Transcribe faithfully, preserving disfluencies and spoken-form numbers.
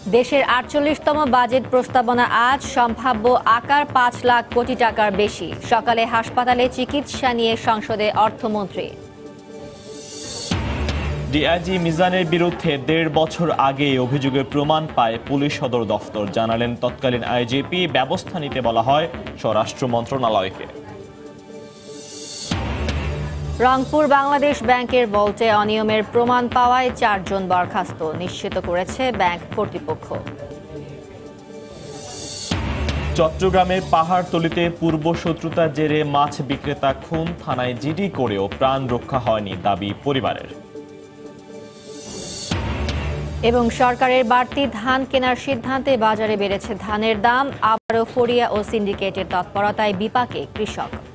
দেশের আটচল্লিশতম বাজেট প্রস্তাবনা আজ সম্ভাব্য আকার পাঁচ লাখ কোটি টাকার বেশি। সকালে হাসপাতালে চিকিৎসা নিয়ে সংসদে অর্থমন্ত্রী। ডিআইজি মিজানের বিরুদ্ধে দেড় বছর আগে অভিযোগের প্রমাণ পায় পুলিশ সদর দফতর, জানালেন তৎকালীন আইজিপি। ব্যবস্থা নিতে বলা হয় স্বরাষ্ট্র মন্ত্রণালয়কে। রংপুর বাংলাদেশ ব্যাংকের ভল্টে অনিয়মের প্রমাণ পাওয়ায় চারজন বরখাস্ত, নিশ্চিত করেছে ব্যাংক কর্তৃপক্ষ। চট্টগ্রামের পাহাড়তলিতে পূর্ব শত্রুতার জেরে মাছ বিক্রেতা খুন, থানায় জিডি করেও প্রাণ রক্ষা হয়নি, দাবি পরিবারের। এবং সরকারের বাড়তি ধান কেনার সিদ্ধান্তে বাজারে বেড়েছে ধানের দাম। আবারও ফড়িয়া ও সিন্ডিকেটের তৎপরতায় বিপাকে কৃষক।